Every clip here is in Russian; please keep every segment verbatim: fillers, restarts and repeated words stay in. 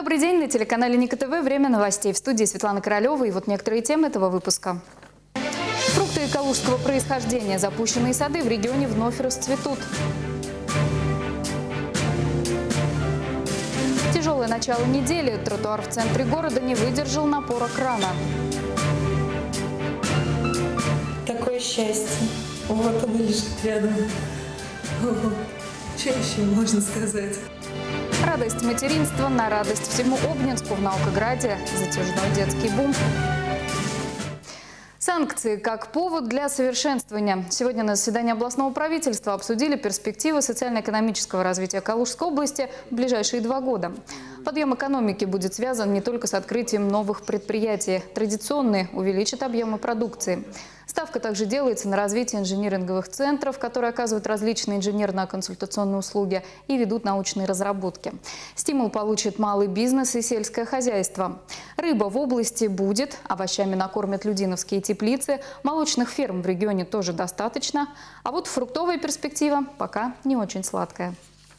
Добрый день, на телеканале Ника ТВ. Время новостей. В студии Светлана Королева. И вот некоторые темы этого выпуска. Фрукты калужского происхождения. Запущенные сады в регионе вновь расцветут. Тяжелое начало недели. Тротуар в центре города не выдержал напора крана. Такое счастье. Вот оно лежит рядом. Что еще можно сказать? Радость материнства на радость всему Обнинску. В Наукограде затяжной детский бум. Санкции как повод для совершенствования. Сегодня на заседании областного правительства обсудили перспективы социально-экономического развития Калужской области в ближайшие два года. Подъем экономики будет связан не только с открытием новых предприятий. Традиционные увеличат объемы продукции. Ставка также делается на развитие инжиниринговых центров, которые оказывают различные инженерно-консультационные услуги и ведут научные разработки. Стимул получит малый бизнес и сельское хозяйство. Рыба в области будет, овощами накормят людиновские теплицы, молочных ферм в регионе тоже достаточно, а вот фруктовая перспектива пока не очень сладкая.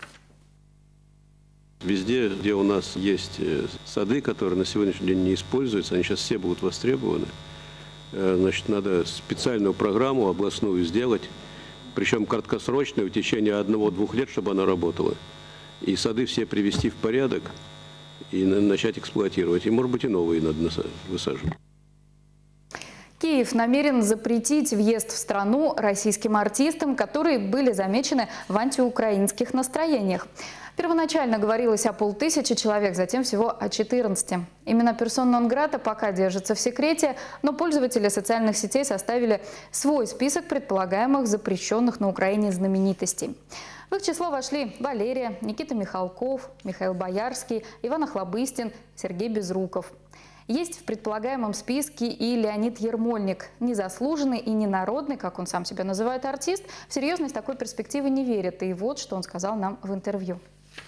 Везде, где у нас есть сады, которые на сегодняшний день не используются, они сейчас все будут востребованы. Значит, надо специальную программу областную сделать, причем краткосрочную, в течение одного-двух лет, чтобы она работала. И сады все привести в порядок и начать эксплуатировать. И, может быть, и новые надо высаживать. Киев намерен запретить въезд в страну российским артистам, которые были замечены в антиукраинских настроениях. Первоначально говорилось о полтысячи человек, затем всего о четырнадцати. Имена персон нон-грата пока держатся в секрете, но пользователи социальных сетей составили свой список предполагаемых запрещенных на Украине знаменитостей. В их число вошли Валерия, Никита Михалков, Михаил Боярский, Иван Охлобыстин, Сергей Безруков. Есть в предполагаемом списке и Леонид Ермольник. Незаслуженный и ненародный, как он сам себя называет, артист, в серьезность такой перспективы не верит. И вот что он сказал нам в интервью.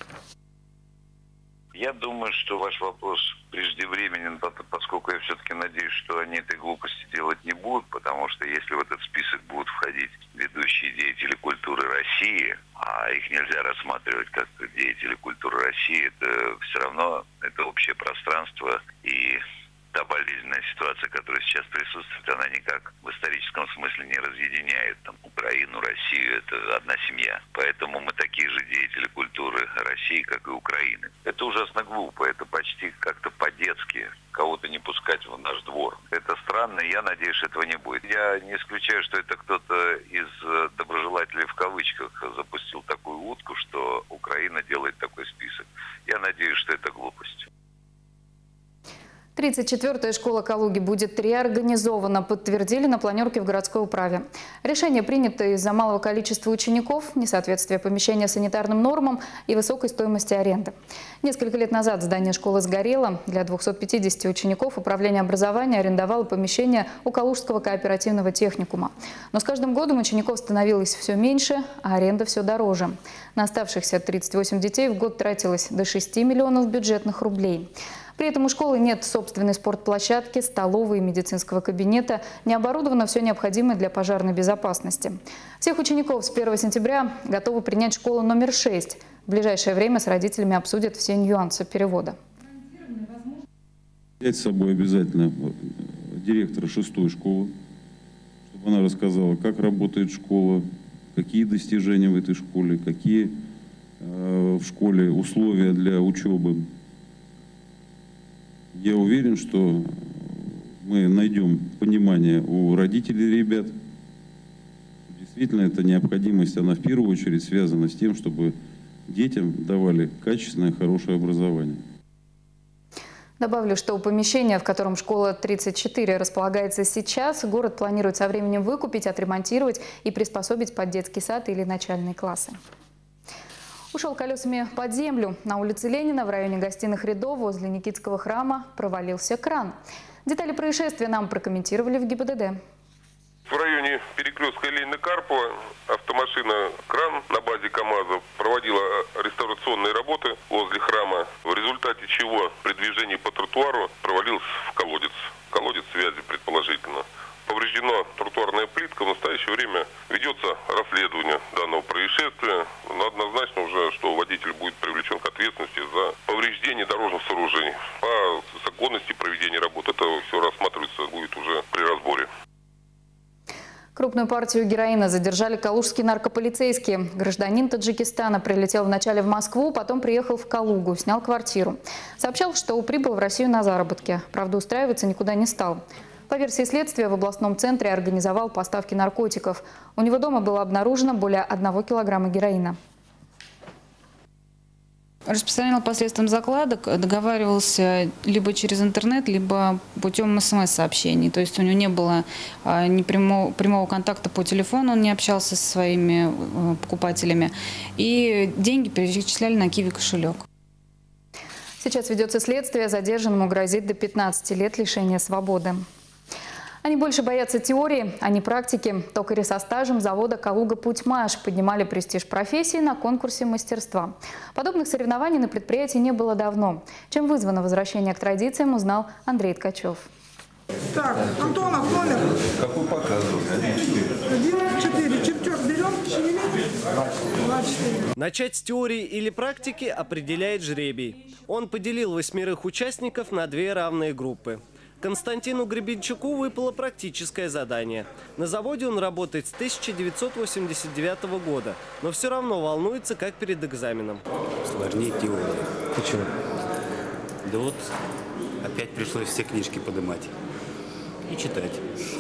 Я думаю, что ваш вопрос преждевременен, поскольку я все-таки надеюсь, что они этой глупости делать не будут, потому что если в этот список будут входить ведущие деятели культуры России, а их нельзя рассматривать как деятели культуры России, это все равно это общее пространство, и та болезненная ситуация, которая сейчас присутствует, она никак в историческом смысле не разъединяет там, Украину, Россию, это одна семья. Поэтому мы такие же деятели культуры России, как и Украины. Это ужасно глупо, это почти как-то по-детски кого-то не пускать в наш двор. Это странно, я надеюсь, что этого не будет. Я не исключаю, что это кто-то из доброжелателей в кавычках запустил такую утку, что Украина делает такой список. Я надеюсь, что это глупость. тридцать четвёртая школа Калуги будет реорганизована, подтвердили на планерке в городской управе. Решение принято из-за малого количества учеников, несоответствия помещения санитарным нормам и высокой стоимости аренды. Несколько лет назад здание школы сгорело. Для двухсот пятидесяти учеников управление образования арендовало помещение у Калужского кооперативного техникума. Но с каждым годом учеников становилось все меньше, а аренда все дороже. На оставшихся тридцать восемь детей в год тратилось до шести миллионов бюджетных рублей. При этом у школы нет собственной спортплощадки, столовой и медицинского кабинета. Не оборудовано все необходимое для пожарной безопасности. Всех учеников с первого сентября готовы принять школу номер шесть. В ближайшее время с родителями обсудят все нюансы перевода. Взять с собой обязательно директора шестой школы, чтобы она рассказала, как работает школа, какие достижения в этой школе, какие э, в школе условия для учебы. Я уверен, что мы найдем понимание у родителей ребят. Действительно, эта необходимость, она в первую очередь связана с тем, чтобы детям давали качественное, хорошее образование. Добавлю, что помещение, в котором школа тридцать четыре располагается сейчас, город планирует со временем выкупить, отремонтировать и приспособить под детский сад или начальные классы. Ушел колесами под землю. На улице Ленина в районе гостиных рядов возле Никитского храма провалился кран. Детали происшествия нам прокомментировали в ГИБДД. В районе перекрестка Ленина-Карпова автомашина «Кран» на базе КАМАЗа проводила реставрационные работы возле храма, в результате чего при движении по тротуару провалился в колодец. Колодец связи предположительно. Повреждена тротуарная плитка. В настоящее время ведется расследование данного происшествия. Но однозначно уже, что водитель будет привлечен к ответственности за повреждение состоянии дорожных сооружений, по законности проведения работ. Это все рассматривается будет уже при разборе. Крупную партию героина задержали калужские наркополицейские. Гражданин Таджикистана прилетел вначале в Москву, потом приехал в Калугу, снял квартиру. Сообщал, что прибыл в Россию на заработки. Правда, устраиваться никуда не стал. По версии следствия, в областном центре организовал поставки наркотиков. У него дома было обнаружено более одного килограмма героина. Распространял посредством закладок, договаривался либо через интернет, либо путем смс-сообщений. То есть у него не было ни прямого, прямого контакта по телефону, он не общался со своими покупателями. И деньги перечисляли на Киви кошелек. Сейчас ведется следствие. Задержанному грозит до пятнадцати лет лишения свободы. Они больше боятся теории, а не практики. Токари со стажем завода «Калуга-Путь-Маш» поднимали престиж профессии на конкурсе мастерства. Подобных соревнований на предприятии не было давно. Чем вызвано возвращение к традициям, узнал Андрей Ткачев. Так, Антонов номер. Какой показывали? Один, четыре. Чертеж берем, шевелим. Два, четыре. Начать с теории или практики определяет жребий. Он поделил восьмерых участников на две равные группы. Константину Гребенчуку выпало практическое задание. На заводе он работает с тысяча девятьсот восемьдесят девятого года, но все равно волнуется, как перед экзаменом. Сложнее теория. Почему? Да вот опять пришлось все книжки поднимать и читать.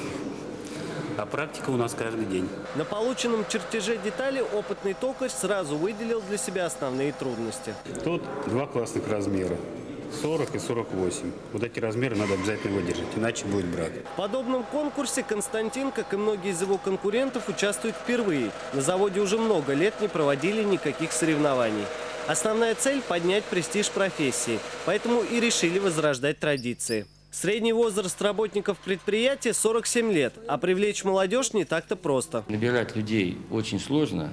А практика у нас каждый день. На полученном чертеже детали опытный токарь сразу выделил для себя основные трудности. Тут два классных размера. сорок и сорок восемь. Вот эти размеры надо обязательно выдержать, иначе будет брак. В подобном конкурсе Константин, как и многие из его конкурентов, участвует впервые. На заводе уже много лет не проводили никаких соревнований. Основная цель – поднять престиж профессии, поэтому и решили возрождать традиции. Средний возраст работников предприятия – сорок семь лет, а привлечь молодежь не так-то просто. Набирать людей очень сложно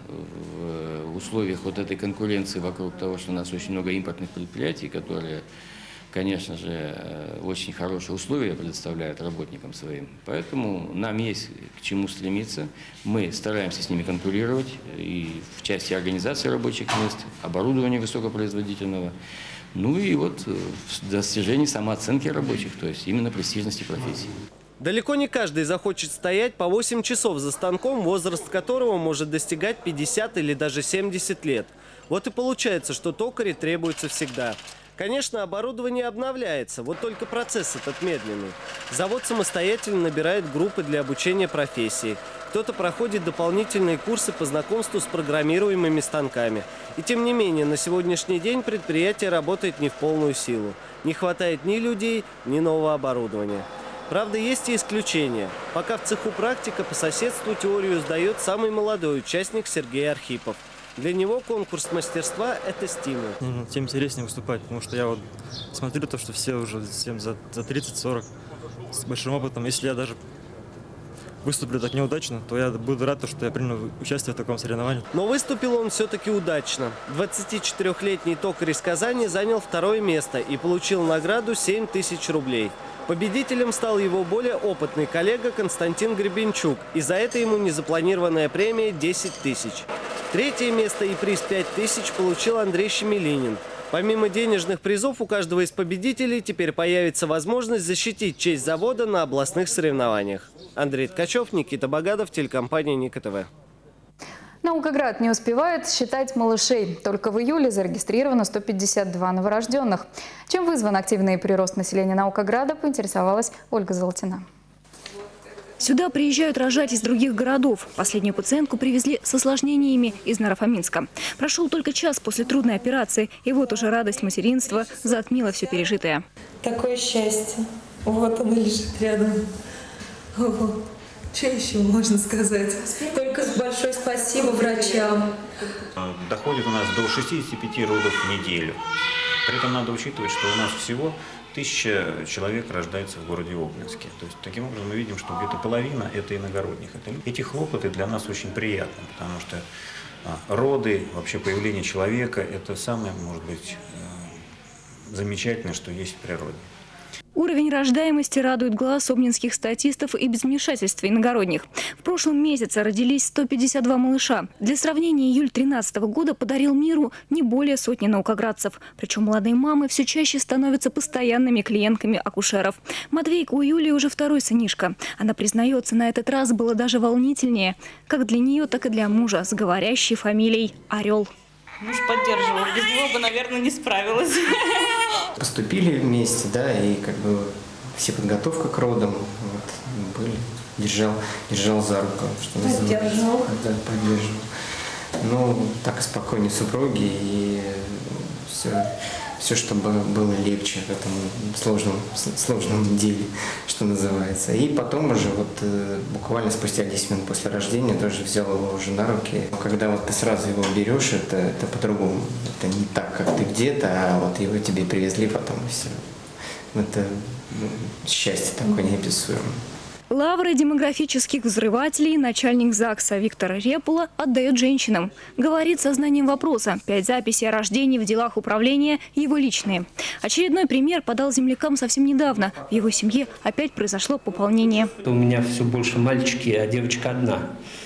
в условиях вот этой конкуренции вокруг того, что у нас очень много импортных предприятий, которые, конечно же, очень хорошие условия предоставляют работникам своим. Поэтому нам есть к чему стремиться. Мы стараемся с ними конкурировать и в части организации рабочих мест, оборудования высокопроизводительного. Ну и вот в достижении самооценки рабочих, то есть именно престижности профессии. Далеко не каждый захочет стоять по восемь часов за станком, возраст которого может достигать пятьдесят или даже семьдесят лет. Вот и получается, что токари требуются всегда. Конечно, оборудование обновляется, вот только процесс этот медленный. Завод самостоятельно набирает группы для обучения профессии. Кто-то проходит дополнительные курсы по знакомству с программируемыми станками. И тем не менее, на сегодняшний день предприятие работает не в полную силу. Не хватает ни людей, ни нового оборудования. Правда, есть и исключения. Пока в цеху практика, по соседству теорию сдает самый молодой участник Сергей Архипов. Для него конкурс мастерства – это стимул. Тем интереснее выступать, потому что я вот смотрю то, что все уже всем за тридцать-сорок с большим опытом. Если я даже выступлю так неудачно, то я буду рад, что я принял участие в таком соревновании. Но выступил он все-таки удачно. двадцатичетырёхлетний токарь из Казани занял второе место и получил награду семь тысяч рублей. Победителем стал его более опытный коллега Константин Гребенчук, и за это ему незапланированная премия десять тысяч. Третье место и приз пять тысяч получил Андрей Щемелинин. Помимо денежных призов у каждого из победителей теперь появится возможность защитить честь завода на областных соревнованиях. Андрей Ткачев, Никита Богадов, телекомпания Ника ТВ. Наукоград не успевает считать малышей. Только в июле зарегистрировано сто пятьдесят два новорожденных. Чем вызван активный прирост населения Наукограда, поинтересовалась Ольга Золотина. Сюда приезжают рожать из других городов. Последнюю пациентку привезли с осложнениями из Наро-Фоминска. Прошел только час после трудной операции, и вот уже радость материнства затмила все пережитое. Такое счастье. Вот она лежит рядом. Ого. Что еще можно сказать? Только большое спасибо врачам. Доходит у нас до шестидесяти пяти родов в неделю. При этом надо учитывать, что у нас всего тысяча человек рождается в городе Обнинске. То есть таким образом мы видим, что где-то половина – это иногородних. Эти хлопоты для нас очень приятны, потому что роды, вообще появление человека – это самое, может быть, замечательное, что есть в природе. У Уровень рождаемости радует глаз обнинских статистов и без вмешательства иногородних. В прошлом месяце родились сто пятьдесят два малыша. Для сравнения, июль две тысячи тринадцатого года подарил миру не более сотни наукоградцев. Причем молодые мамы все чаще становятся постоянными клиентками акушеров. Матвейка у Юлии уже второй сынишка. Она признается, на этот раз было даже волнительнее. Как для нее, так и для мужа с говорящей фамилией Орел. Муж поддерживал. Без него бы, наверное, не справилась. Поступили вместе, да, и как бы все подготовка к родам вот, были. Держал, держал за руку, что называется. Поддерживал. Да, поддерживал. Ну, так и спокойнее супруги, и все, все, чтобы было легче в этом сложном, сложном деле, что называется. И потом уже вот буквально спустя десять минут после рождения тоже взял его уже на руки. Когда вот ты сразу его берешь, это, это по-другому. Это не так, как ты где-то, а вот его тебе привезли потом и все. Это ну, счастье такое неописуемое. Лавры демографических взрывателей начальник ЗАГСа Виктор Репула отдает женщинам. Говорит со знанием вопроса. Пять записей о рождении в делах управления – его личные. Очередной пример подал землякам совсем недавно. В его семье опять произошло пополнение. У меня все больше мальчики, а девочка одна.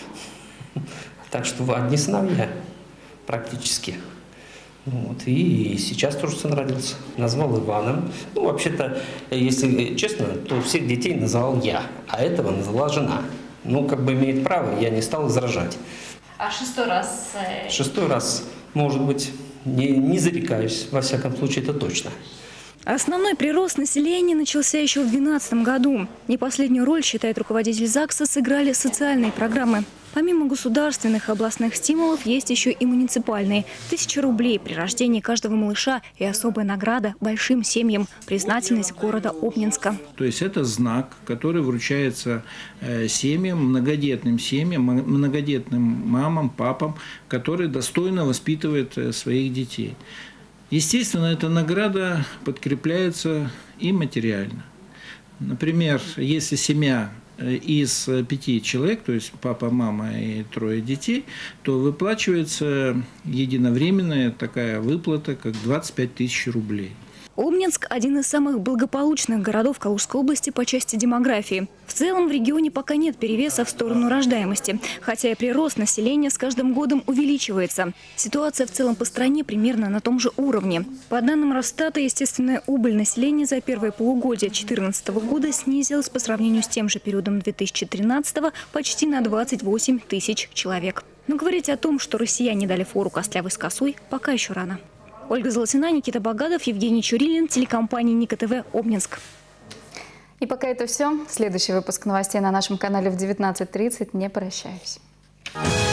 Так что одни сыновья практически. Вот. И сейчас тоже сын родился. Назвал Иваном. Ну, вообще-то, если честно, то всех детей назвал я, а этого назвала жена. Ну, как бы имеет право, я не стал возражать. А шестой раз? Шестой раз, может быть, не, не зарекаюсь. Во всяком случае, это точно. Основной прирост населения начался еще в две тысячи двенадцатом году. Не последнюю роль, считает руководитель ЗАГСа, сыграли социальные программы. Помимо государственных и областных стимулов, есть еще и муниципальные. Тысяча рублей при рождении каждого малыша и особая награда большим семьям. Признательность города Обнинска. То есть это знак, который вручается семьям, многодетным семьям, многодетным мамам, папам, которые достойно воспитывают своих детей. Естественно, эта награда подкрепляется и материально. Например, если семья из пяти человек, то есть папа, мама и трое детей, то выплачивается единовременная такая выплата, как двадцать пять тысяч рублей. Обнинск – один из самых благополучных городов Калужской области по части демографии. В целом в регионе пока нет перевеса в сторону рождаемости, хотя и прирост населения с каждым годом увеличивается. Ситуация в целом по стране примерно на том же уровне. По данным Росстата, естественная убыль населения за первое полугодие две тысячи четырнадцатого года снизилась по сравнению с тем же периодом две тысячи тринадцатого почти на двадцать восемь тысяч человек. Но говорить о том, что россияне дали фору костлявой с косой, пока еще рано. Ольга Золотина, Никита Богатов, Евгений Чурилин, телекомпания Ника ТВ, Обнинск. И пока это все. Следующий выпуск новостей на нашем канале в девятнадцать тридцать. Не прощаюсь.